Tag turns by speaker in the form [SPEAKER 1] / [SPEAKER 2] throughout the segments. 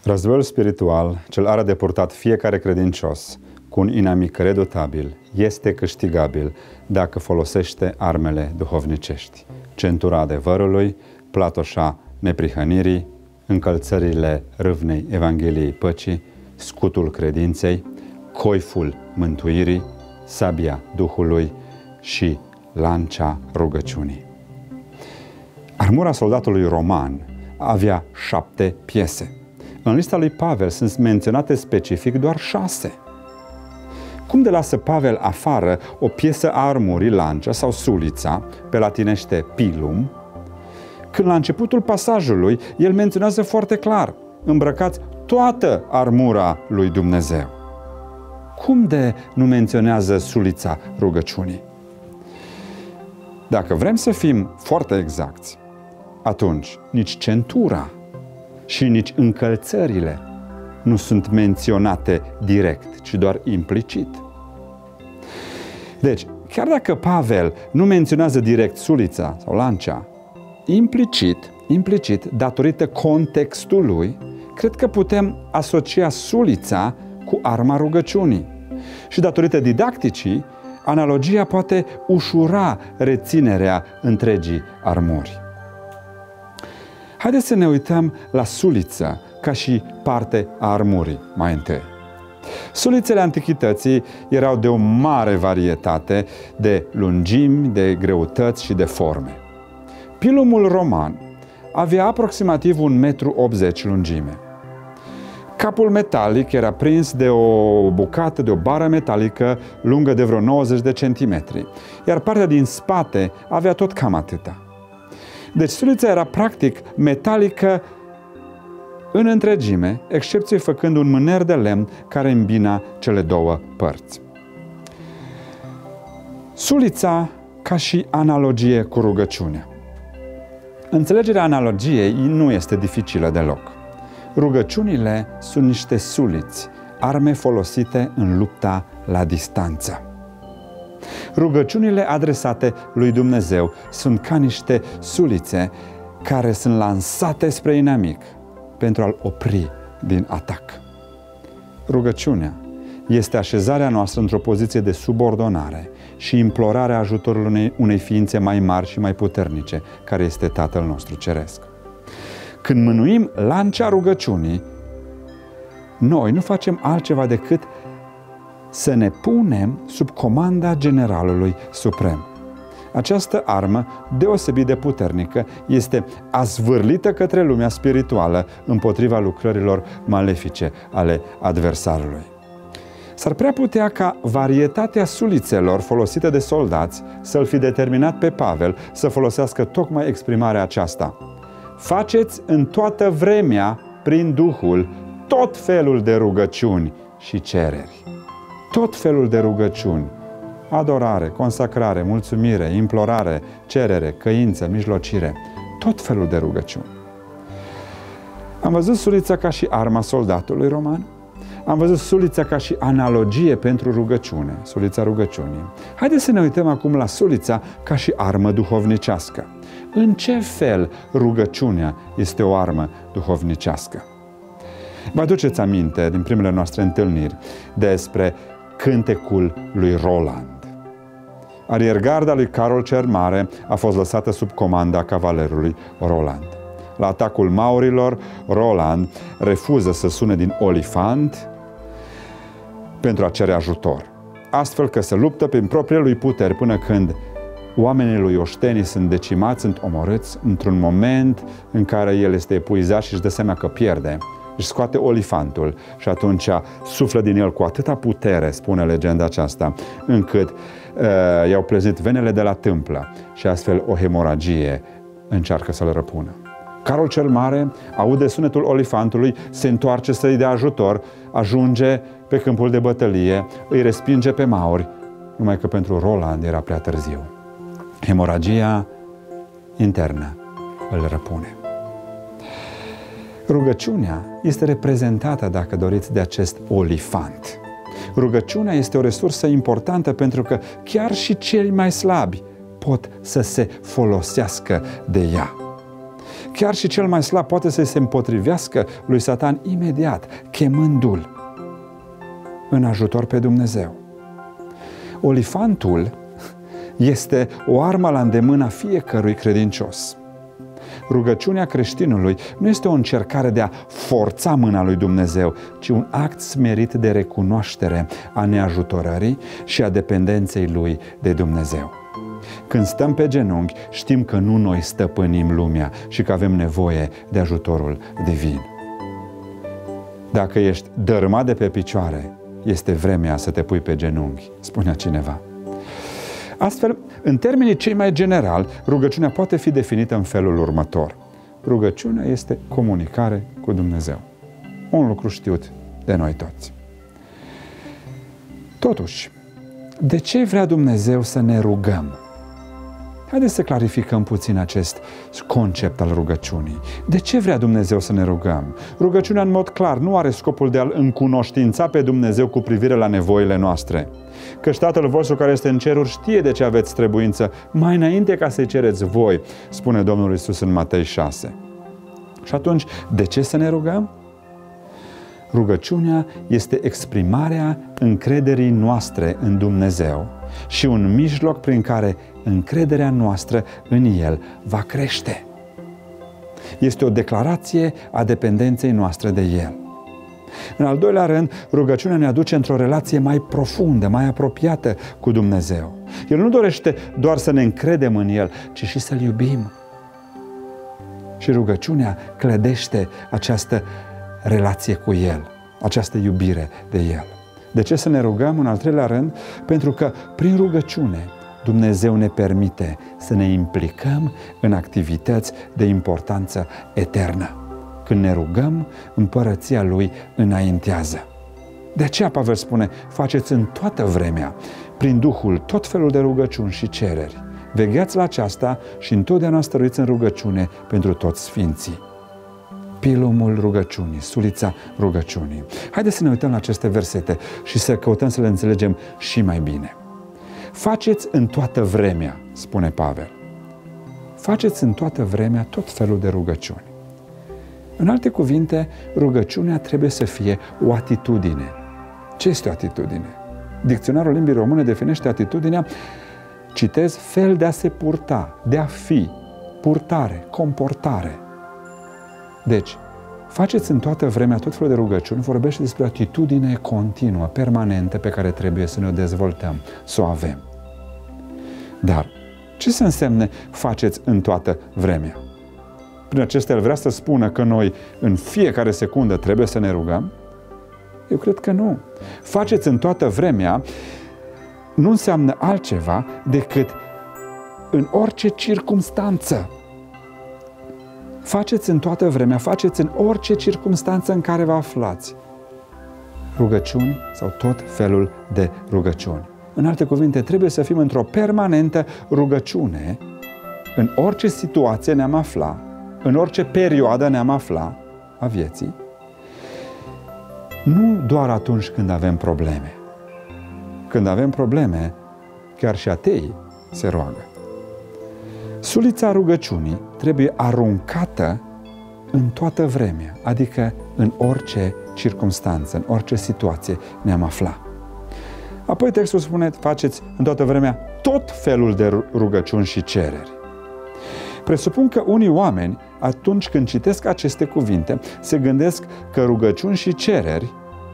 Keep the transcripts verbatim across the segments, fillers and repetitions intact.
[SPEAKER 1] Războiul spiritual, cel are de purtat fiecare credincios, cu un inamic redutabil, este câștigabil dacă folosește armele duhovnicești, centura adevărului, platoșa neprihănirii, încălțările râvnei Evangheliei păcii, scutul credinței, coiful mântuirii, sabia Duhului și lancea rugăciunii. Armura soldatului roman avea șapte piese. În lista lui Pavel sunt menționate specific doar șase. Cum de lasă Pavel afară o piesă a armurii, lancea sau sulița, pe latinește pilum, când la începutul pasajului el menționează foarte clar: îmbrăcați toată armura lui Dumnezeu. Cum de nu menționează sulița rugăciunii? Dacă vrem să fim foarte exacti, atunci nici centura și nici încălțările nu sunt menționate direct, ci doar implicit. Deci, chiar dacă Pavel nu menționează direct sulița sau lancea, implicit, implicit, datorită contextului, cred că putem asocia sulița cu arma rugăciunii. Și datorită didacticii, analogia poate ușura reținerea întregii armuri. Haideți să ne uităm la suliță ca și parte a armurii mai întâi. Sulițele antichității erau de o mare varietate de lungimi, de greutăți și de forme. Pilumul roman avea aproximativ un metru optzeci lungime. Capul metalic era prins de o bucată, de o bară metalică lungă de vreo nouăzeci de centimetri, iar partea din spate avea tot cam atâta. Deci sulița era practic metalică în întregime, excepție făcând un mâner de lemn care îmbina cele două părți. Sulița ca și analogie cu rugăciunea. Înțelegerea analogiei nu este dificilă deloc. Rugăciunile sunt niște suliți, arme folosite în lupta la distanță. Rugăciunile adresate lui Dumnezeu sunt ca niște sulițe care sunt lansate spre inamic pentru a-l opri din atac. Rugăciunea este așezarea noastră într-o poziție de subordonare și implorarea ajutorului unei, unei ființe mai mari și mai puternice, care este Tatăl nostru Ceresc. Când mânuim lancea rugăciunii, noi nu facem altceva decât să ne punem sub comanda Generalului Suprem. Această armă deosebit de puternică este azvârlită către lumea spirituală împotriva lucrărilor malefice ale adversarului. S-ar prea putea ca varietatea sulițelor folosite de soldați să-l fi determinat pe Pavel să folosească tocmai exprimarea aceasta: faceți în toată vremea, prin Duhul, tot felul de rugăciuni și cereri. Tot felul de rugăciuni: adorare, consacrare, mulțumire, implorare, cerere, căință, mijlocire. Tot felul de rugăciuni. Am văzut sulița ca și arma soldatului roman. Am văzut sulița ca și analogie pentru rugăciune, sulița rugăciunii. Haideți să ne uităm acum la sulița ca și armă duhovnicească. În ce fel rugăciunea este o armă duhovnicească? Vă aduceți aminte din primele noastre întâlniri despre cântecul lui Roland. Ariergarda lui Carol cel Mare a fost lăsată sub comanda cavalerului Roland. La atacul maurilor, Roland refuză să sune din olifant pentru a cere ajutor, astfel că se luptă prin propriile lui puteri până când oamenii lui oștenii sunt decimați, sunt omorâți într-un moment în care el este epuizat și își dă seama că pierde. Își scoate olifantul și atunci suflă din el cu atâta putere, spune legenda aceasta, încât uh, i-au plezit venele de la tâmplă și astfel o hemoragie încearcă să-l răpună. Carol cel Mare aude sunetul olifantului, se întoarce să-i dea ajutor, ajunge pe câmpul de bătălie, îi respinge pe mauri, numai că pentru Roland era prea târziu. Hemoragia internă îl răpune. Rugăciunea este reprezentată, dacă doriți, de acest olifant. Rugăciunea este o resursă importantă pentru că chiar și cei mai slabi pot să se folosească de ea. Chiar și cel mai slab poate să se împotrivească lui Satan imediat, chemându-l în ajutor pe Dumnezeu. Olifantul este o armă la îndemâna fiecărui credincios. Rugăciunea creștinului nu este o încercare de a forța mâna lui Dumnezeu, ci un act smerit de recunoaștere a neajutorării și a dependenței lui de Dumnezeu. Când stăm pe genunchi, știm că nu noi stăpânim lumea și că avem nevoie de ajutorul divin. Dacă ești dărâmat de pe picioare, este vremea să te pui pe genunchi, spunea cineva. Astfel, în termenii cei mai generali, rugăciunea poate fi definită în felul următor. Rugăciunea este comunicare cu Dumnezeu. Un lucru știut de noi toți. Totuși, de ce vrea Dumnezeu să ne rugăm? Haideți să clarificăm puțin acest concept al rugăciunii. De ce vrea Dumnezeu să ne rugăm? Rugăciunea, în mod clar, nu are scopul de a-L încunoștința pe Dumnezeu cu privire la nevoile noastre. Căci Tatăl vostru care este în ceruri știe de ce aveți trebuință mai înainte ca să-i cereți voi, spune Domnul Iisus în Matei șase. Și atunci, de ce să ne rugăm? Rugăciunea este exprimarea încrederii noastre în Dumnezeu și un mijloc prin care încrederea noastră în El va crește. Este o declarație a dependenței noastre de El. În al doilea rând, rugăciunea ne aduce într-o relație mai profundă, mai apropiată cu Dumnezeu. El nu dorește doar să ne încredem în El, ci și să-L iubim. Și rugăciunea clădește această relație cu El, această iubire de El. De ce să ne rugăm? În al treilea rând, pentru că prin rugăciune Dumnezeu ne permite să ne implicăm în activități de importanță eternă. Când ne rugăm, împărăția Lui înaintează. De aceea Pavel spune, faceți în toată vremea, prin Duhul, tot felul de rugăciuni și cereri. Vegheați la aceasta și întotdeauna stăruiți în rugăciune pentru toți sfinții. Pilumul rugăciunii, sulița rugăciunii. Haideți să ne uităm la aceste versete și să căutăm să le înțelegem și mai bine. Faceți în toată vremea, spune Pavel. Faceți în toată vremea tot felul de rugăciuni. În alte cuvinte, rugăciunea trebuie să fie o atitudine. Ce este o atitudine? Dicționarul limbii române definește atitudinea, citez, fel de a se purta, de a fi, purtare, comportare. Deci, faceți în toată vremea tot felul de rugăciuni, vorbește despre o atitudine continuă, permanentă, pe care trebuie să ne o dezvoltăm, să o avem. Dar, ce să însemne faceți în toată vremea? Prin acestea el vrea să spună că noi în fiecare secundă trebuie să ne rugăm? Eu cred că nu. Faceți în toată vremea nu înseamnă altceva decât în orice circumstanță. Faceți în toată vremea, faceți în orice circumstanță în care vă aflați. Rugăciuni sau tot felul de rugăciuni. În alte cuvinte, trebuie să fim într-o permanentă rugăciune în orice situație ne-am afla, în orice perioadă ne-am afla a vieții, nu doar atunci când avem probleme. Când avem probleme, chiar și ateii se roagă. Sulița rugăciunii trebuie aruncată în toată vremea, adică în orice circumstanță, în orice situație ne-am afla. Apoi textul spune, faceți în toată vremea tot felul de rugăciuni și cereri. Presupun că unii oameni, atunci când citesc aceste cuvinte, se gândesc că rugăciuni și cereri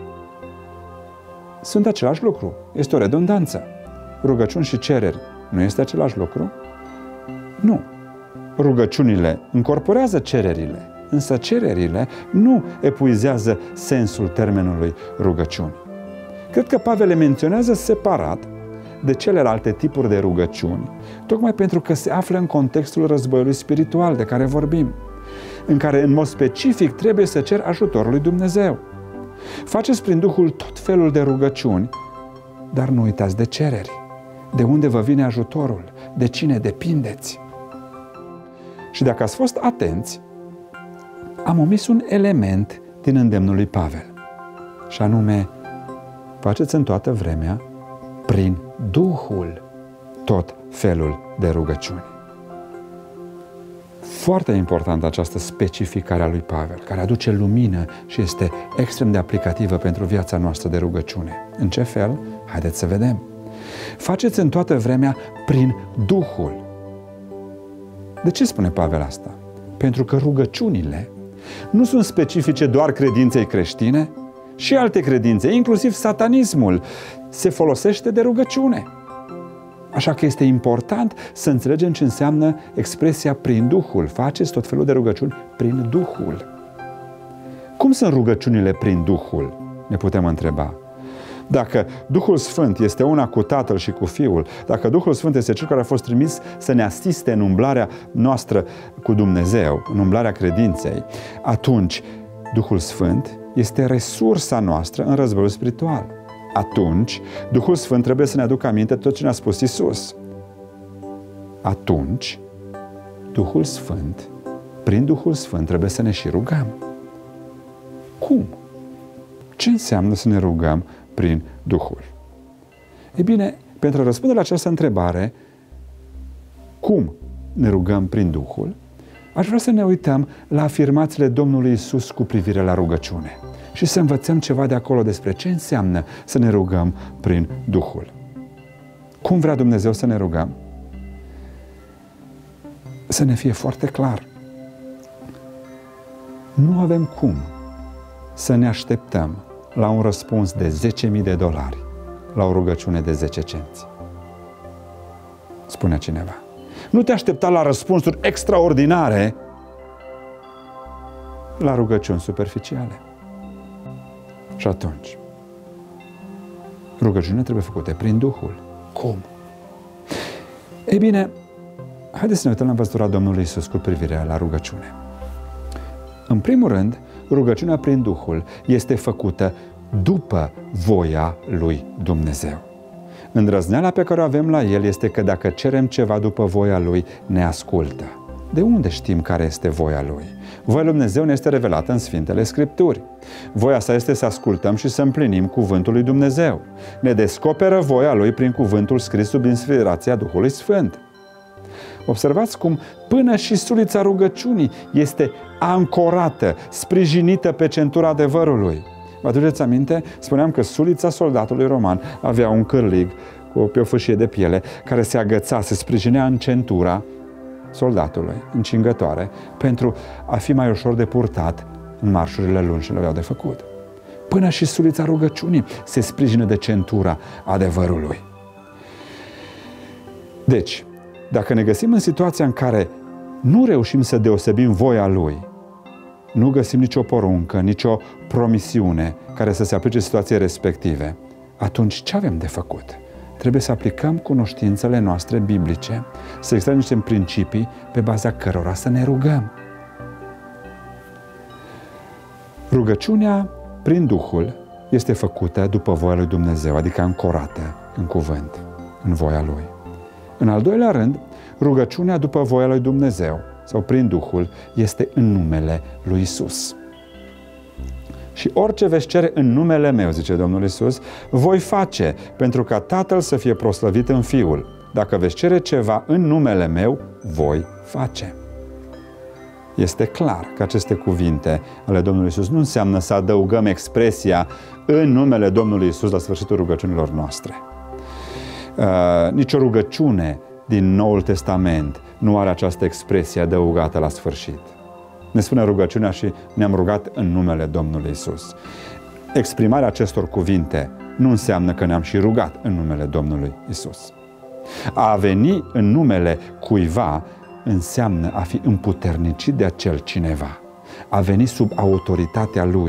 [SPEAKER 1] sunt același lucru. Este o redundanță. Rugăciuni și cereri nu este același lucru? Nu. Rugăciunile încorporează cererile, însă cererile nu epuizează sensul termenului rugăciuni. Cred că Pavel le menționează separat de celelalte tipuri de rugăciuni, tocmai pentru că se află în contextul războiului spiritual de care vorbim, în care în mod specific trebuie să cer ajutorul lui Dumnezeu. Faceți prin Duhul tot felul de rugăciuni, dar nu uitați de cereri. De unde vă vine ajutorul? De cine depindeți? Și dacă ați fost atenți, am omis un element din îndemnul lui Pavel, și anume, faceți în toată vremea, prin Duhul, tot felul de rugăciuni. Foarte importantă această specificare a lui Pavel, care aduce lumină și este extrem de aplicativă pentru viața noastră de rugăciune. În ce fel? Haideți să vedem. Faceți în toată vremea prin Duhul. De ce spune Pavel asta? Pentru că rugăciunile nu sunt specifice doar credinței creștine, și alte credințe, inclusiv satanismul, se folosește de rugăciune. Așa că este important să înțelegem ce înseamnă expresia prin Duhul. Faceți tot felul de rugăciuni prin Duhul. Cum sunt rugăciunile prin Duhul? Ne putem întreba. Dacă Duhul Sfânt este una cu Tatăl și cu Fiul, dacă Duhul Sfânt este Cel care a fost trimis să ne asiste în umblarea noastră cu Dumnezeu, în umblarea credinței, atunci Duhul Sfânt este resursa noastră în războiul spiritual. Atunci, Duhul Sfânt trebuie să ne aducă aminte tot ce ne-a spus Iisus. Atunci, Duhul Sfânt, prin Duhul Sfânt, trebuie să ne și rugăm. Cum? Ce înseamnă să ne rugăm prin Duhul? Ei bine, pentru a răspunde la această întrebare, cum ne rugăm prin Duhul, aș vrea să ne uităm la afirmațiile Domnului Iisus cu privire la rugăciune și să învățăm ceva de acolo despre ce înseamnă să ne rugăm prin Duhul. Cum vrea Dumnezeu să ne rugăm? Să ne fie foarte clar. Nu avem cum să ne așteptăm la un răspuns de zece mii de dolari la o rugăciune de zece cenți. Spune cineva. Nu te aștepta la răspunsuri extraordinare la rugăciuni superficiale. Și atunci, rugăciunile trebuie făcute prin Duhul. Cum? Ei bine, haideți să ne uităm la învățătura Domnului Iisus cu privire la rugăciune. În primul rând, rugăciunea prin Duhul este făcută după voia lui Dumnezeu. Îndrăzneala pe care o avem la El este că dacă cerem ceva după voia Lui, ne ascultă. De unde știm care este voia Lui? Voia lui Dumnezeu ne este revelată în Sfintele Scripturi. Voia sa este să ascultăm și să împlinim cuvântul lui Dumnezeu. Ne descoperă voia Lui prin cuvântul scris sub inspirația Duhului Sfânt. Observați cum până și sulița rugăciunii este ancorată, sprijinită pe centura adevărului. Vă aduceți aminte? Spuneam că sulița soldatului roman avea un cârlig cu pe o fâșie de piele care se agăța, se sprijinea în centura soldatului, încingătoare, pentru a fi mai ușor de purtat în marșurile lungi ce le aveau de făcut. Până și sulița rugăciunii se sprijină de centura adevărului. Deci, dacă ne găsim în situația în care nu reușim să deosebim voia Lui, nu găsim nicio poruncă, nicio promisiune care să se aplice situației respective, atunci ce avem de făcut? Trebuie să aplicăm cunoștințele noastre biblice, să extragem niște principii pe baza cărora să ne rugăm. Rugăciunea prin Duhul este făcută după voia lui Dumnezeu, adică ancorată în cuvânt, în voia Lui. În al doilea rând, rugăciunea după voia lui Dumnezeu sau prin Duhul este în numele lui Iisus. Și orice veți cere în numele meu, zice Domnul Iisus, voi face pentru ca Tatăl să fie proslăvit în Fiul. Dacă veți cere ceva în numele meu, voi face. Este clar că aceste cuvinte ale Domnului Iisus nu înseamnă să adăugăm expresia în numele Domnului Iisus la sfârșitul rugăciunilor noastre. Uh, nicio rugăciune din Noul Testament nu are această expresie adăugată la sfârșit. Ne spune rugăciunea și ne-am rugat în numele Domnului Iisus. Exprimarea acestor cuvinte nu înseamnă că ne-am și rugat în numele Domnului Iisus. A veni în numele cuiva înseamnă a fi împuternicit de acel cineva, a veni sub autoritatea Lui.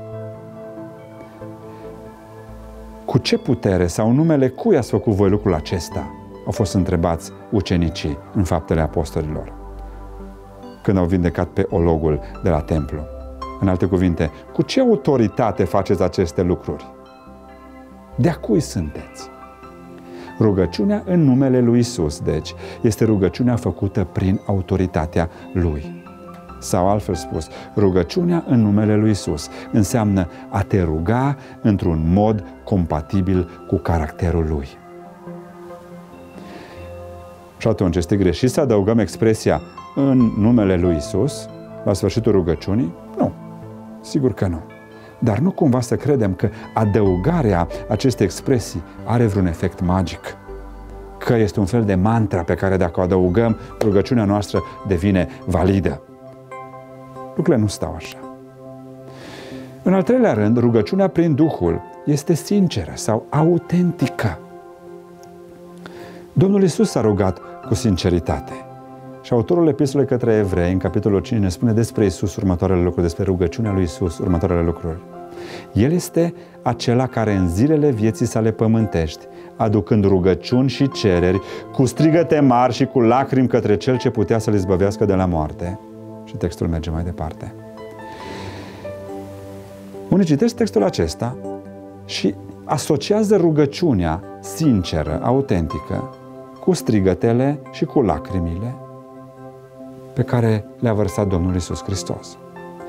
[SPEAKER 1] Cu ce putere sau în numele cui ați făcut voi lucrul acesta? Au fost întrebați ucenicii în Faptele Apostolilor, când au vindecat pe ologul de la templu. În alte cuvinte, cu ce autoritate faceți aceste lucruri? De-a cui sunteți? Rugăciunea în numele lui Iisus, deci, este rugăciunea făcută prin autoritatea Lui. Sau altfel spus, rugăciunea în numele lui Iisus înseamnă a te ruga într-un mod compatibil cu caracterul Lui. Și atunci este greșit să adăugăm expresia în numele lui Isus, la sfârșitul rugăciunii? Nu, sigur că nu. Dar nu cumva să credem că adăugarea acestei expresii are vreun efect magic, că este un fel de mantra pe care dacă o adăugăm, rugăciunea noastră devine validă. Lucrurile nu stau așa. În al treilea rând, rugăciunea prin Duhul este sinceră sau autentică. Domnul Iisus s-a rugat cu sinceritate. Și autorul epistolei către Evrei, în capitolul cinci, ne spune despre Iisus următoarele lucruri, despre rugăciunea lui Iisus următoarele lucruri. El este acela care în zilele vieții sale pământești, aducând rugăciuni și cereri, cu strigăte mari și cu lacrimi către Cel ce putea să-l izbăvească de la moarte. Și textul merge mai departe. Unii citesc textul acesta și asociază rugăciunea sinceră, autentică, cu strigătele și cu lacrimile pe care le-a vărsat Domnul Iisus Hristos.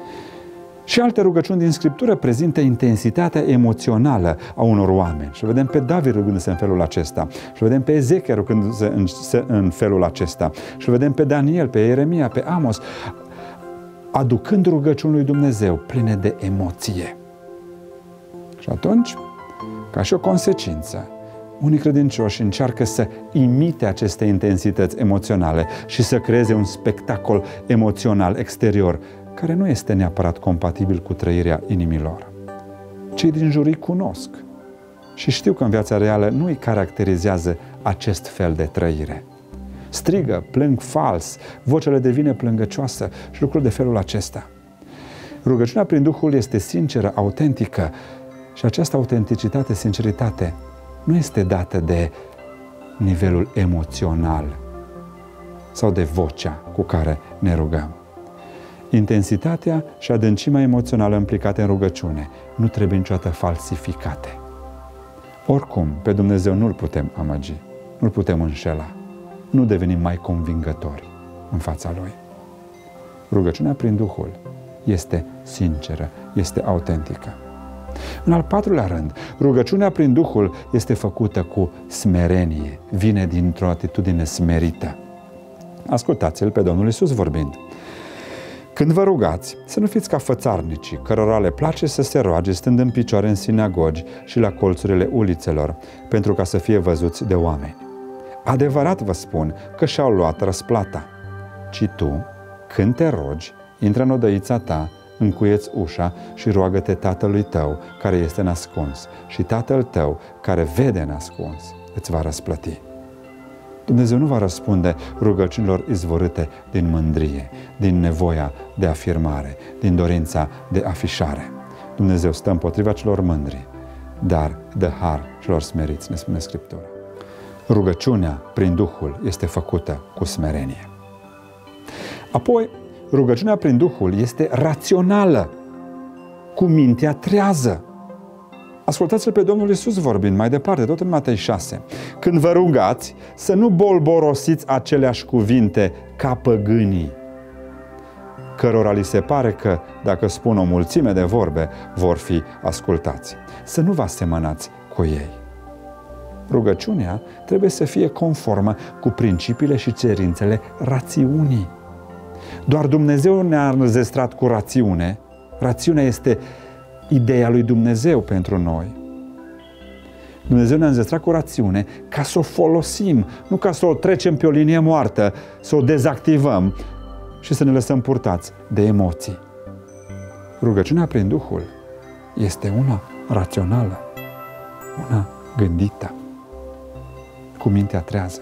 [SPEAKER 1] Și alte rugăciuni din Scriptură prezintă intensitatea emoțională a unor oameni. Și vedem pe David rugându-se în felul acesta. Și vedem pe Ezechia rugându-se în, în felul acesta. Și vedem pe Daniel, pe Ieremia, pe Amos, aducând rugăciuni lui Dumnezeu pline de emoție. Și atunci, ca și o consecință, unii credincioși încearcă să imite aceste intensități emoționale și să creeze un spectacol emoțional exterior, care nu este neapărat compatibil cu trăirea inimilor. Cei din jur îi cunosc și știu că în viața reală nu îi caracterizează acest fel de trăire. Strigă, plâng fals, vocele devine plângăcioasă și lucruri de felul acesta. Rugăciunea prin Duhul este sinceră, autentică și această autenticitate, sinceritate nu este dată de nivelul emoțional sau de vocea cu care ne rugăm. Intensitatea și adâncimea emoțională implicate în rugăciune nu trebuie niciodată falsificate. Oricum, pe Dumnezeu nu-L putem amăgi, nu-L putem înșela, nu devenim mai convingători în fața Lui. Rugăciunea prin Duhul este sinceră, este autentică. În al patrulea rând, rugăciunea prin Duhul este făcută cu smerenie, vine dintr-o atitudine smerită. Ascultați-L pe Domnul Iisus vorbind. Când vă rugați, să nu fiți ca fățarnicii, cărora le place să se roage stând în picioare în sinagogi și la colțurile ulițelor, pentru ca să fie văzuți de oameni. Adevărat vă spun că și-au luat răsplata. Ci tu, când te rogi, intră în odăița ta, încuieți ușa și roagă-te Tatălui tău, care este nascuns, și Tatăl tău, care vede nascuns, îți va răsplăti. Dumnezeu nu va răspunde rugăciunilor izvorâte din mândrie, din nevoia de afirmare, din dorința de afișare. Dumnezeu stă împotriva celor mândri, dar dă har celor smeriți, ne spune Scriptura. Rugăciunea prin Duhul este făcută cu smerenie. Apoi, rugăciunea prin Duhul este rațională, cu mintea trează. Ascultați-L pe Domnul Iisus vorbind mai departe, tot în Matei șase. Când vă rugați, să nu bolborosiți aceleași cuvinte ca păgânii, cărora li se pare că, dacă spun o mulțime de vorbe, vor fi ascultați. Să nu vă asemănați cu ei. Rugăciunea trebuie să fie conformă cu principiile și cerințele rațiunii. Doar Dumnezeu ne-a înzestrat cu rațiune. Rațiunea este ideea lui Dumnezeu pentru noi. Dumnezeu ne-a înzestrat cu rațiune ca să o folosim, nu ca să o trecem pe o linie moartă, să o dezactivăm și să ne lăsăm purtați de emoții. Rugăciunea prin Duhul este una rațională, una gândită, cu mintea trează.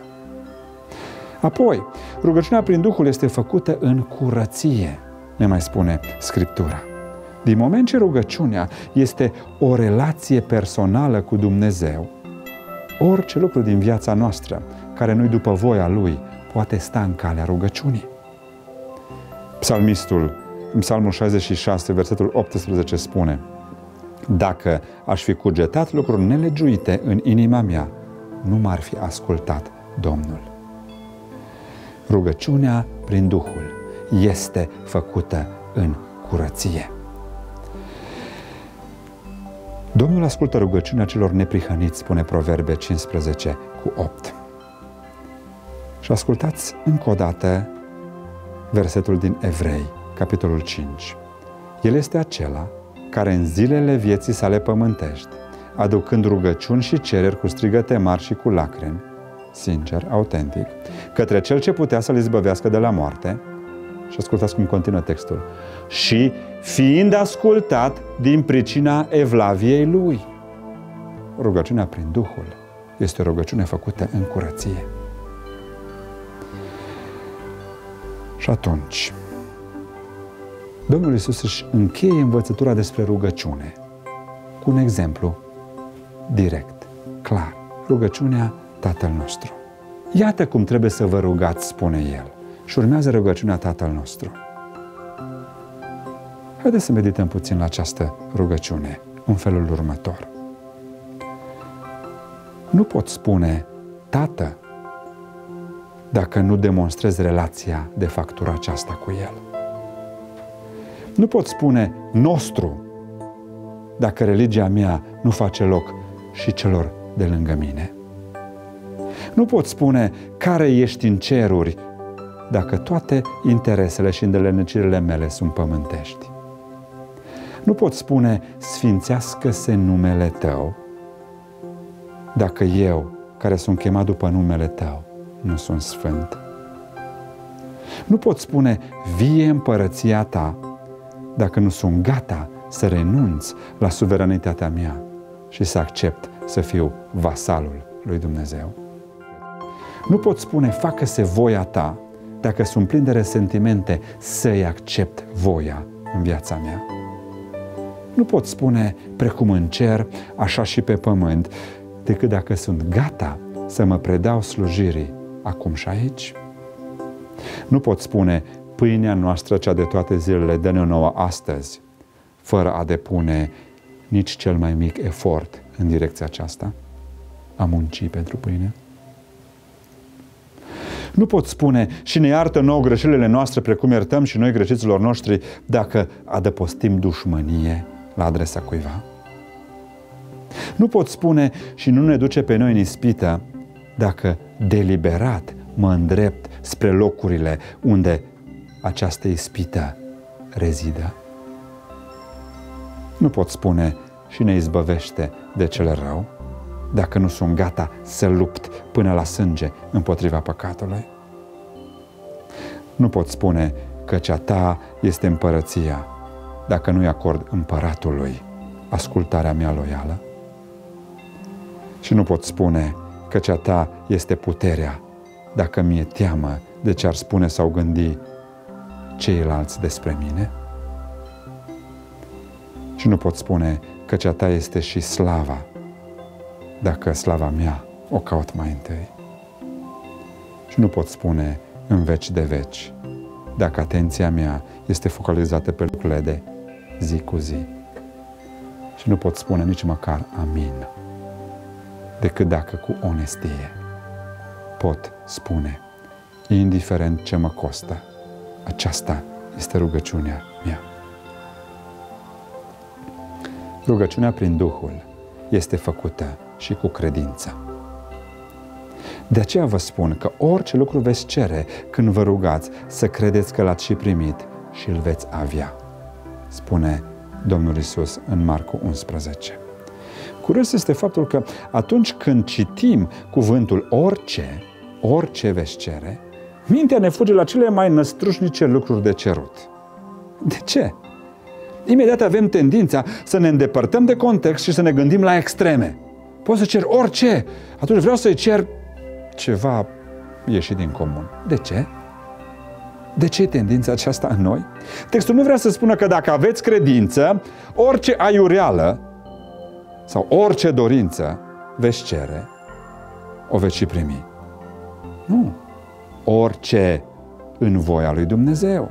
[SPEAKER 1] Apoi, rugăciunea prin Duhul este făcută în curăție, ne mai spune Scriptura. Din moment ce rugăciunea este o relație personală cu Dumnezeu, orice lucru din viața noastră care nu-i după voia Lui poate sta în calea rugăciunii. Psalmistul, în Psalmul șaizeci și șase, versetul optsprezece spune: dacă aș fi cugetat lucruri nelegiuite în inima mea, nu m-ar fi ascultat Domnul. Rugăciunea prin Duhul este făcută în curăție. Domnul ascultă rugăciunea celor neprihăniți, spune Proverbe cincisprezece cu opt. Și ascultați încă o dată versetul din Evrei, capitolul cinci. El este acela care în zilele vieții sale pământești, aducând rugăciuni și cereri cu strigăte mari și cu lacrimi, sincer, autentic, către Cel ce putea să-l izbăvească de la moarte, și ascultați cum continuă textul, și fiind ascultat din pricina evlaviei lui. Rugăciunea prin Duhul este o rugăciune făcută în curăție. Și atunci, Domnul Iisus își încheie învățătura despre rugăciune cu un exemplu direct, clar. Rugăciunea Tatăl nostru. Iată cum trebuie să vă rugați, spune El. Și urmează rugăciunea Tatăl nostru. Haideți să medităm puțin la această rugăciune în felul următor. Nu pot spune Tată dacă nu demonstrez relația de factură aceasta cu El. Nu pot spune nostru dacă religia mea nu face loc și celor de lângă mine. Nu pot spune care ești în ceruri dacă toate interesele și îndeletnicirile mele sunt pământești. Nu pot spune sfințească-se numele Tău dacă eu, care sunt chemat după numele Tău, nu sunt sfânt. Nu pot spune vie împărăția Ta dacă nu sunt gata să renunț la suveranitatea mea și să accept să fiu vasalul lui Dumnezeu. Nu pot spune facă-se voia Ta dacă sunt plin de resentimente să-i accept voia în viața mea. Nu pot spune precum în cer, așa și pe pământ, decât dacă sunt gata să mă predau slujirii acum și aici. Nu pot spune pâinea noastră cea de toate zilele dă-ne nouă astăzi, fără a depune nici cel mai mic efort în direcția aceasta, a munci pentru pâine. Nu pot spune și ne iartă nouă greșelile noastre precum iertăm și noi greșiților noștri dacă adăpostim dușmănie la adresa cuiva. Nu pot spune și nu ne duce pe noi în ispită dacă deliberat mă îndrept spre locurile unde această ispită rezidă. Nu pot spune și ne izbăvește de cel rău dacă nu sunt gata să lupt până la sânge împotriva păcatului. Nu pot spune că cea Ta este împărăția dacă nu-i acord împăratului ascultarea mea loială. Și nu pot spune că cea Ta este puterea dacă mi-e teamă de ce ar spune sau gândi ceilalți despre mine. Și nu pot spune că cea Ta este și slava dacă slava mea o caut mai întâi. Și nu pot spune în veci de veci dacă atenția mea este focalizată pe lucrurile de zi cu zi. Și nu pot spune nici măcar amin decât dacă cu onestie pot spune, indiferent ce mă costă, aceasta este rugăciunea mea. Rugăciunea prin Duhul este făcută și cu credință. De aceea vă spun că orice lucru veți cere când vă rugați, să credeți că l-ați și primit și îl veți avea, spune Domnul Iisus în Marcu unsprezece. Curios este faptul că atunci când citim cuvântul orice, orice veți cere, mintea ne fuge la cele mai năstrușnice lucruri de cerut. De ce? Imediat avem tendința să ne îndepărtăm de context și să ne gândim la extreme. Pot să cer orice, atunci vreau să-i cer ceva ieșit din comun. De ce? De ce e tendința aceasta în noi? Textul nu vrea să spună că dacă aveți credință, orice aiureală sau orice dorință veți cere, o veți și primi. Nu. Orice în voia lui Dumnezeu.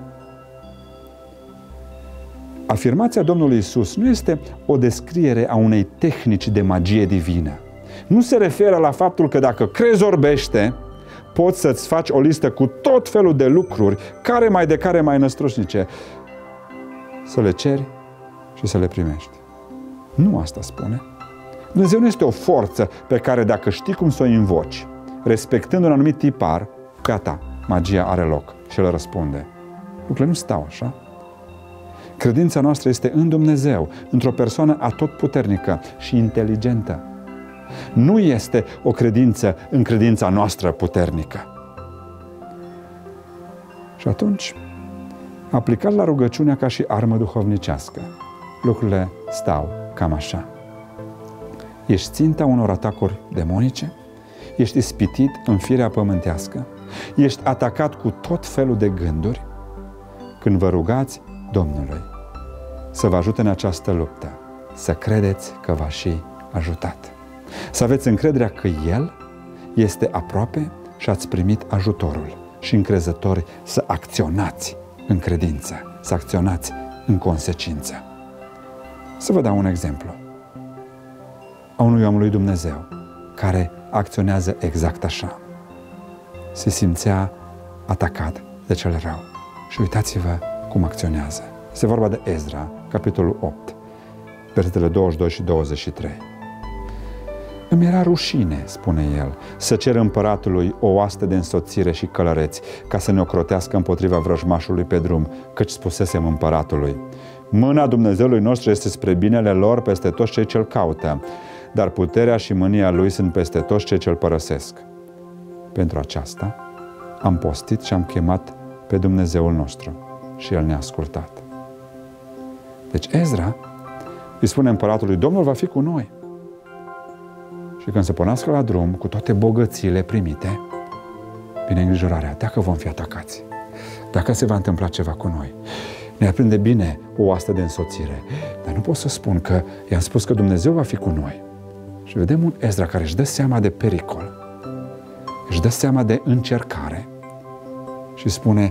[SPEAKER 1] Afirmația Domnului Iisus nu este o descriere a unei tehnici de magie divină. Nu se referă la faptul că dacă crezi orbește, poți să-ți faci o listă cu tot felul de lucruri, care mai de care mai năstrușnice, să le ceri și să le primești. Nu asta spune. Dumnezeu nu este o forță pe care dacă știi cum să o invoci, respectând un anumit tipar, gata, magia are loc și el răspunde. Lucrurile nu stau așa. Credința noastră este în Dumnezeu, într-o persoană atotputernică și inteligentă. Nu este o credință în credința noastră puternică. Și atunci, aplicat la rugăciunea ca și armă duhovnicească, lucrurile stau cam așa. Ești ținta unor atacuri demonice, ești ispitit în firea pământească, ești atacat cu tot felul de gânduri, când vă rugați Domnului să vă ajute în această luptă, să credeți că v-a și ajutat. Să aveți încrederea că El este aproape și ați primit ajutorul și încrezători să acționați în credință, să acționați în consecință. Să vă dau un exemplu a unui om lui Dumnezeu care acționează exact așa. Se simțea atacat de cel rău. Și uitați-vă cum acționează. Este vorba de Ezra, capitolul opt, versetele douăzeci și doi și douăzeci și trei. Îmi era rușine, spune el, să cer împăratului o oaste de însoțire și călăreți ca să ne ocrotească împotriva vrăjmașului pe drum, căci spusesem împăratului: mâna Dumnezeului nostru este spre binele lor peste toți cei ce-L caută, dar puterea și mânia Lui sunt peste toți cei ce-L părăsesc. Pentru aceasta am postit și am chemat pe Dumnezeul nostru și El ne-a ascultat. Deci Ezra îi spune împăratului: Domnul va fi cu noi. Și când se pornească la drum, cu toate bogățiile primite, vine îngrijorarea: dacă vom fi atacați, dacă se va întâmpla ceva cu noi, ne aprinde bine o oastă de însoțire, dar nu pot să spun că i-am spus că Dumnezeu va fi cu noi. Și vedem un Ezra care își dă seama de pericol, își dă seama de încercare și spune: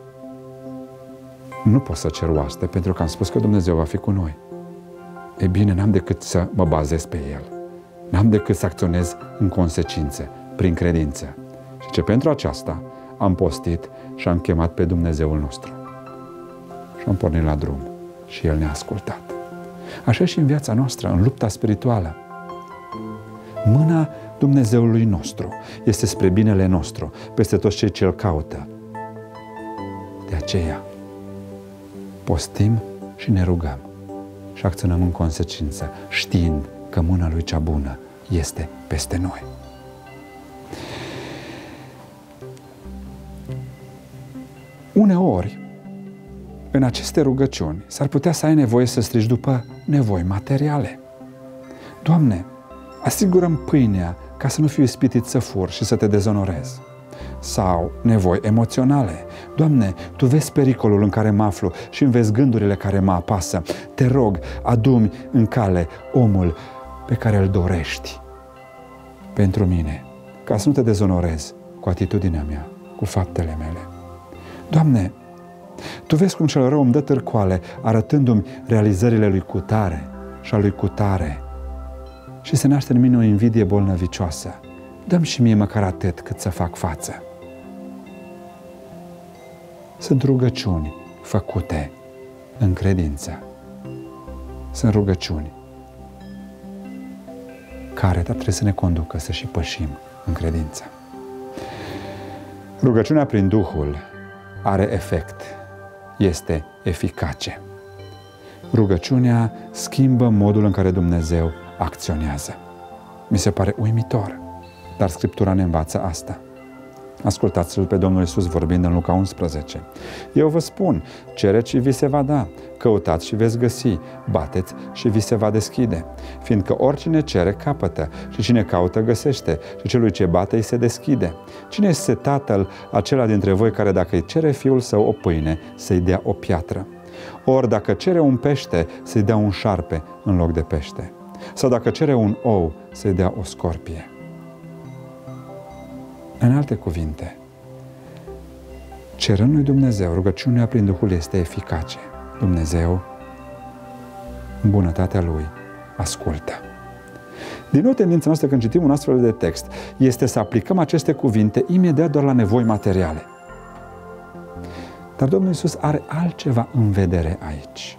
[SPEAKER 1] nu pot să cer oaste pentru că am spus că Dumnezeu va fi cu noi. E bine, n-am decât să mă bazez pe El. N-am decât să acționez în consecință, prin credință. Și ce pentru aceasta am postit și am chemat pe Dumnezeul nostru. Și am pornit la drum și El ne-a ascultat. Așa și în viața noastră, în lupta spirituală. Mâna Dumnezeului nostru este spre binele nostru, peste toți cei ce-L caută. De aceea, postim și ne rugăm și acționăm în consecință, știind că mâna Lui cea bună este peste noi. Uneori, în aceste rugăciuni, s-ar putea să ai nevoie să strigi după nevoi materiale. Doamne, asigură-mi pâinea ca să nu fiu ispitit să fur și să te dezonorez. Sau nevoi emoționale. Doamne, Tu vezi pericolul în care mă aflu și îmi vezi gândurile care mă apasă. Te rog, adu-mi în cale omul pe care îl dorești pentru mine, ca să nu te dezonorez cu atitudinea mea, cu faptele mele. Doamne, Tu vezi cum cel rău îmi dă târcoale, arătându-mi realizările lui cutare și a lui cutare și se naște în mine o invidie bolnăvicioasă. Dă-mi și mie măcar atât cât să fac față. Sunt rugăciuni făcute în credință. Sunt rugăciuni care trebuie să ne conducă să și pășim în credință. Rugăciunea prin Duhul are efect, este eficace. Rugăciunea schimbă modul în care Dumnezeu acționează. Mi se pare uimitor, dar Scriptura ne învață asta. Ascultați-L pe Domnul Iisus vorbind în Luca unsprezece. Eu vă spun, cereți și vi se va da, căutați și veți găsi, bateți și vi se va deschide. Fiindcă oricine cere, capătă, și cine caută, găsește, și celui ce bate, îi se deschide. Cine este tatăl acela dintre voi care dacă îi cere fiul său o pâine, să-i dea o piatră? Ori dacă cere un pește, să-i dea un șarpe în loc de pește? Sau dacă cere un ou, să-i dea o scorpie? În alte cuvinte, cerând lui Dumnezeu, rugăciunea prin Duhul este eficace. Dumnezeu, în bunătatea Lui, ascultă. Din nou, tendința noastră când citim un astfel de text este să aplicăm aceste cuvinte imediat doar la nevoi materiale. Dar Domnul Iisus are altceva în vedere aici.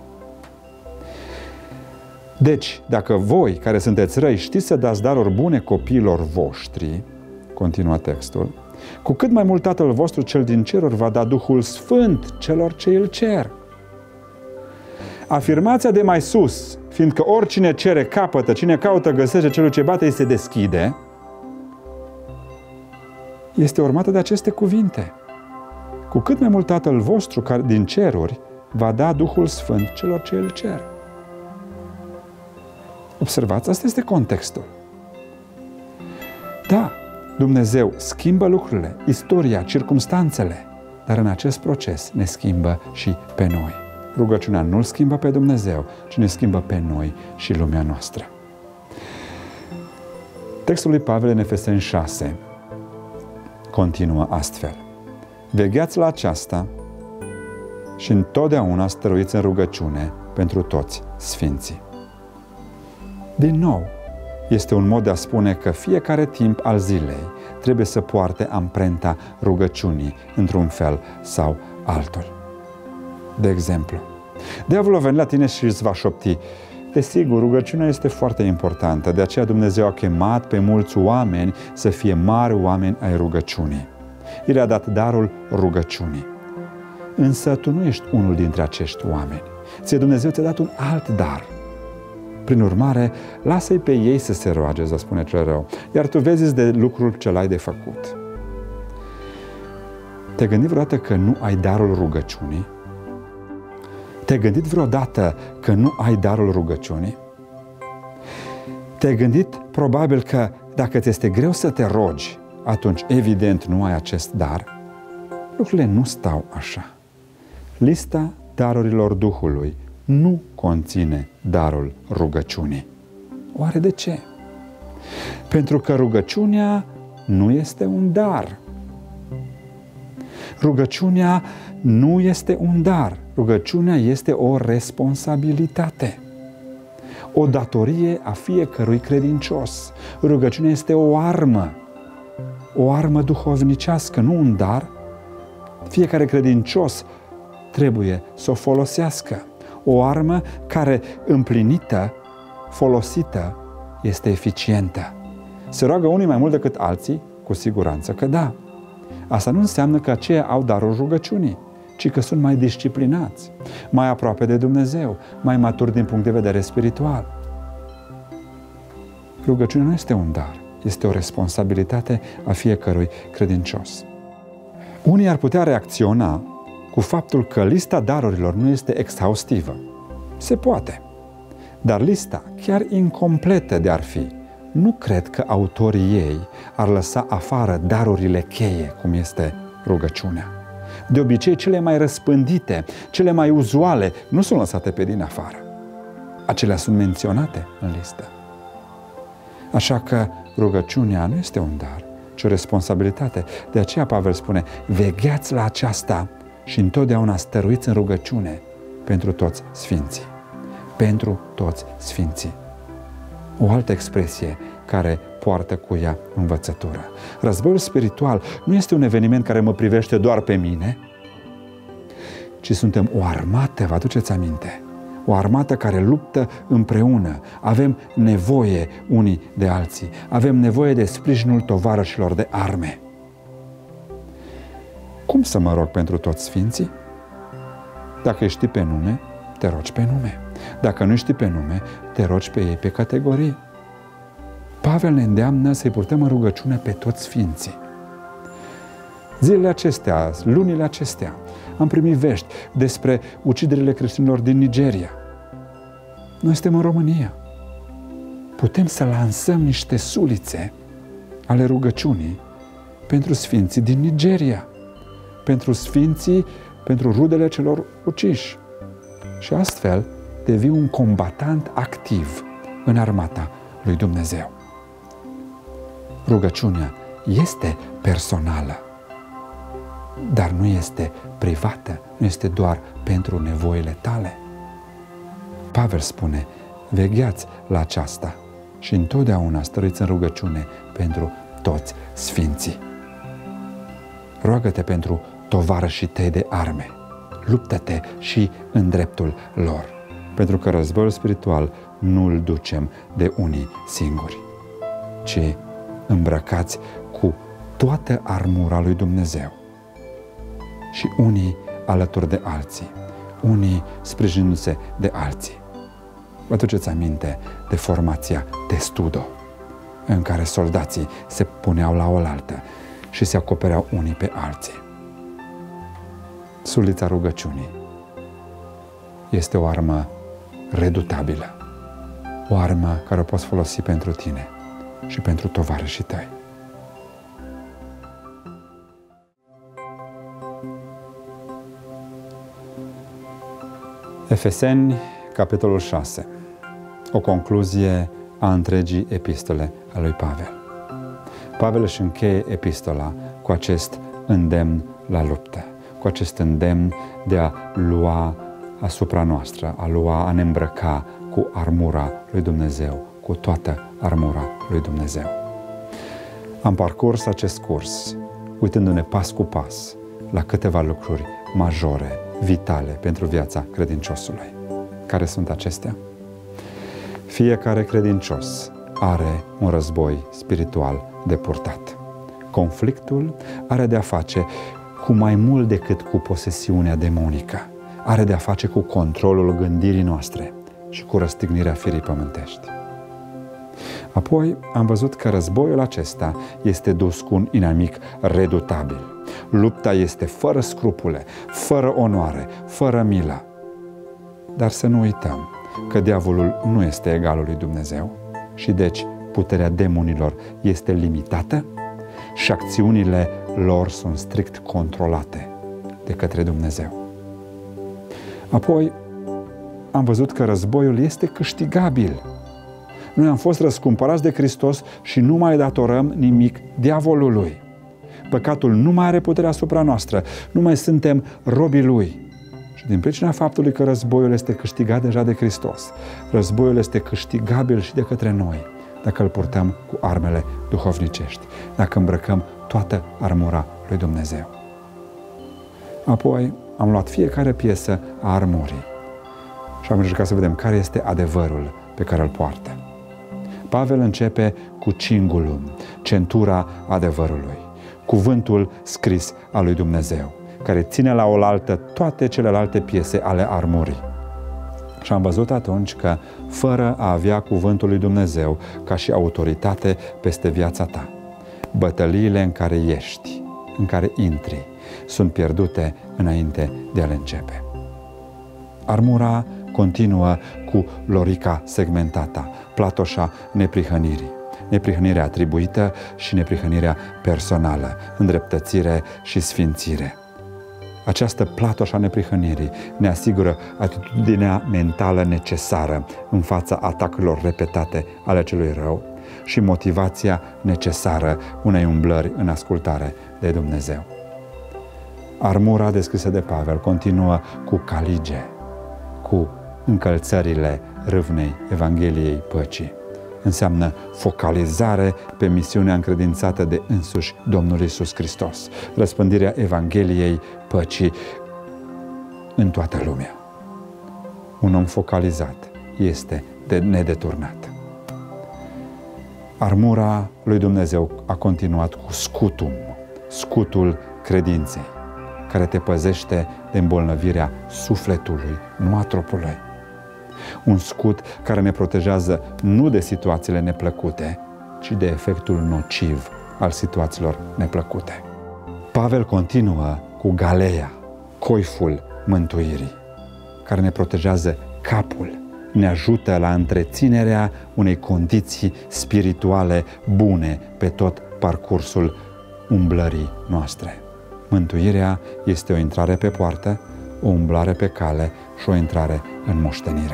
[SPEAKER 1] Deci, dacă voi, care sunteți răi, știți să dați daruri bune copiilor voștri, continuă textul, Cu cât mai mult Tatăl vostru cel din ceruri va da Duhul Sfânt celor ce îl cer. Afirmația de mai sus, fiindcă oricine cere capătă, cine caută găsește, celul ce bate îi se deschide, este urmată de aceste cuvinte. Cu cât mai mult Tatăl vostru care din ceruri va da Duhul Sfânt celor ce îl cer. Observați, asta este contextul. Da, Dumnezeu schimbă lucrurile, istoria, circumstanțele, dar în acest proces ne schimbă și pe noi. Rugăciunea nu-L schimbă pe Dumnezeu, ci ne schimbă pe noi și lumea noastră. Textul lui Pavel în Efeseni șase continuă astfel. Vegheați la aceasta și întotdeauna stăruiți în rugăciune pentru toți sfinții. Din nou, este un mod de a spune că fiecare timp al zilei trebuie să poarte amprenta rugăciunii într-un fel sau altul. De exemplu, diavolul va veni la tine și îți va șopti. Desigur, rugăciunea este foarte importantă, de aceea Dumnezeu a chemat pe mulți oameni să fie mari oameni ai rugăciunii. El a dat darul rugăciunii. Însă tu nu ești unul dintre acești oameni. Ție Dumnezeu ți-a dat un alt dar. Prin urmare, lasă-i pe ei să se roage, să spune cel rău, iar tu vezi de lucrul ce l-ai de făcut. Te-ai gândit vreodată că nu ai darul rugăciunii? Te-ai gândit vreodată că nu ai darul rugăciunii? Te-ai gândit probabil că dacă ți este greu să te rogi, atunci evident nu ai acest dar? Lucrurile nu stau așa. Lista darurilor Duhului nu conține darul rugăciunii. Oare de ce? Pentru că rugăciunea nu este un dar. Rugăciunea nu este un dar. Rugăciunea este o responsabilitate. O datorie a fiecărui credincios. Rugăciunea este o armă. O armă duhovnicească, nu un dar. Fiecare credincios trebuie să o folosească. O armă care, împlinită, folosită, este eficientă. Se roagă unii mai mult decât alții? Cu siguranță că da. Asta nu înseamnă că aceia au darul rugăciunii, ci că sunt mai disciplinați, mai aproape de Dumnezeu, mai maturi din punct de vedere spiritual. Rugăciunea nu este un dar, este o responsabilitate a fiecărui credincios. Unii ar putea reacționa cu faptul că lista darurilor nu este exhaustivă. Se poate. Dar lista, chiar incompletă de ar fi, nu cred că autorii ei ar lăsa afară darurile cheie, cum este rugăciunea. De obicei, cele mai răspândite, cele mai uzuale, nu sunt lăsate pe din afară. Acelea sunt menționate în listă. Așa că rugăciunea nu este un dar, ci o responsabilitate. De aceea Pavel spune, vegheați la aceasta și întotdeauna stăruiți în rugăciune pentru toți sfinții. Pentru toți sfinții. O altă expresie care poartă cu ea învățătură. Războiul spiritual nu este un eveniment care mă privește doar pe mine, ci suntem o armată, vă aduceți aminte? O armată care luptă împreună. Avem nevoie unii de alții. Avem nevoie de sprijinul tovarășilor de arme. Cum să mă rog pentru toți sfinții? Dacă îi știi pe nume, te rogi pe nume. Dacă nu știi pe nume, te rogi pe ei pe categorii. Pavel ne îndeamnă să-i purtăm în rugăciune pe toți sfinții. Zilele acestea, lunile acestea, am primit vești despre uciderile creștinilor din Nigeria. Noi suntem în România. Putem să lansăm niște sulițe ale rugăciunii pentru sfinții din Nigeria, pentru sfinții, pentru rudele celor uciși. Și astfel devii un combatant activ în armata lui Dumnezeu. Rugăciunea este personală, dar nu este privată, nu este doar pentru nevoile tale. Pavel spune, vegheați la aceasta și întotdeauna stăruiți în rugăciune pentru toți sfinții. Roagă-te pentru tovarășii tăi de arme. Luptă-te și în dreptul lor, pentru că războiul spiritual nu-l ducem de unii singuri, ci îmbrăcați cu toată armura lui Dumnezeu. Și unii alături de alții, unii sprijinindu-se de alții. Vă aduceți aminte de formația Testudo, în care soldații se puneau la oaltă și se acopereau unii pe alții. Sulița rugăciunii este o armă redutabilă, o armă care o poți folosi pentru tine și pentru tovarășii tăi. Efeseni, capitolul șase. O concluzie a întregii epistole a lui Pavel. Pavel își încheie epistola cu acest îndemn la luptă, cu acest îndemn de a lua asupra noastră, a lua, a ne îmbrăca cu armura lui Dumnezeu, cu toată armura lui Dumnezeu. Am parcurs acest curs, uitându-ne pas cu pas la câteva lucruri majore, vitale pentru viața credinciosului. Care sunt acestea? Fiecare credincios are un război spiritual de purtat. Conflictul are de-a face cu mai mult decât cu posesiunea demonică. Are de-a face cu controlul gândirii noastre și cu răstignirea firii pământești. Apoi am văzut că războiul acesta este dus cu un inamic redutabil. Lupta este fără scrupule, fără onoare, fără milă. Dar să nu uităm că diavolul nu este egalul lui Dumnezeu și deci puterea demonilor este limitată și acțiunile lor sunt strict controlate de către Dumnezeu. Apoi am văzut că războiul este câștigabil. Noi am fost răscumpărați de Hristos și nu mai datorăm nimic diavolului. Păcatul nu mai are putere asupra noastră, nu mai suntem robii lui. Și din pricina faptului că războiul este câștigat deja de Hristos, războiul este câștigabil și de către noi, dacă îl purtăm cu armele duhovnicești, dacă îmbrăcăm toată armura lui Dumnezeu. Apoi am luat fiecare piesă a armurii și am încercat să vedem care este adevărul pe care îl poartă. Pavel începe cu cingulul, centura adevărului, cuvântul scris al lui Dumnezeu, care ține la oaltă toate celelalte piese ale armurii. Și am văzut atunci că, fără a avea cuvântul lui Dumnezeu ca și autoritate peste viața ta, bătăliile în care ești, în care intri, sunt pierdute înainte de a le începe. Armura continuă cu lorica segmentata, platoșa neprihănirii, neprihănirea atribuită și neprihănirea personală, îndreptățire și sfințire. Această platoșă a neprihănirii ne asigură atitudinea mentală necesară în fața atacurilor repetate ale celui rău și motivația necesară unei umblări în ascultare de Dumnezeu. Armura descrisă de Pavel continuă cu calige, cu încălțările râvnei Evangheliei păcii. Înseamnă focalizare pe misiunea încredințată de însuși Domnul Iisus Hristos, răspândirea Evangheliei păcii în toată lumea. Un om focalizat este de nedeturnat. Armura lui Dumnezeu a continuat cu scutum, scutul credinței, care te păzește de îmbolnăvirea sufletului, nu a trupului. Un scut care ne protejează nu de situațiile neplăcute, ci de efectul nociv al situațiilor neplăcute. Pavel continuă cu galeia, coiful mântuirii, care ne protejează capul, ne ajută la întreținerea unei condiții spirituale bune pe tot parcursul umblării noastre. Mântuirea este o intrare pe poartă, o umblare pe cale și o intrare în moștenire.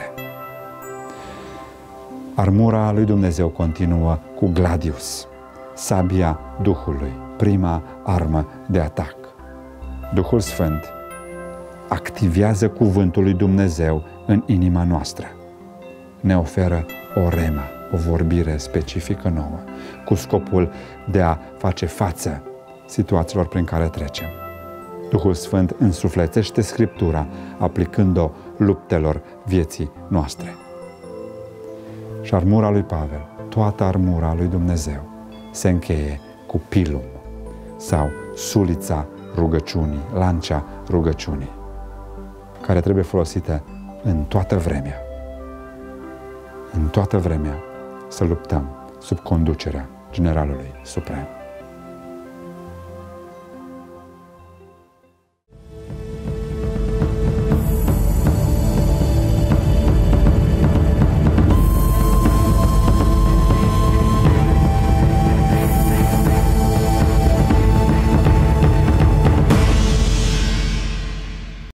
[SPEAKER 1] Armura lui Dumnezeu continuă cu gladius, sabia Duhului, prima armă de atac. Duhul Sfânt activează cuvântul lui Dumnezeu în inima noastră. Ne oferă o rema, o vorbire specifică nouă, cu scopul de a face față situațiilor prin care trecem. Duhul Sfânt însuflețește Scriptura, aplicând-o luptelor vieții noastre. Și armura lui Pavel, toată armura lui Dumnezeu, se încheie cu pilum, sau sulița rugăciunii, lancea rugăciunii, care trebuie folosită în toată vremea. În toată vremea să luptăm sub conducerea Generalului Suprem.